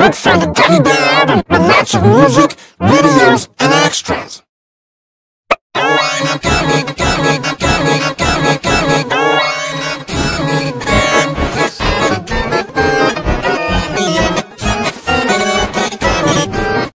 look for the Gummy Bear album with lots of music, videos, and extras. Oh, I'm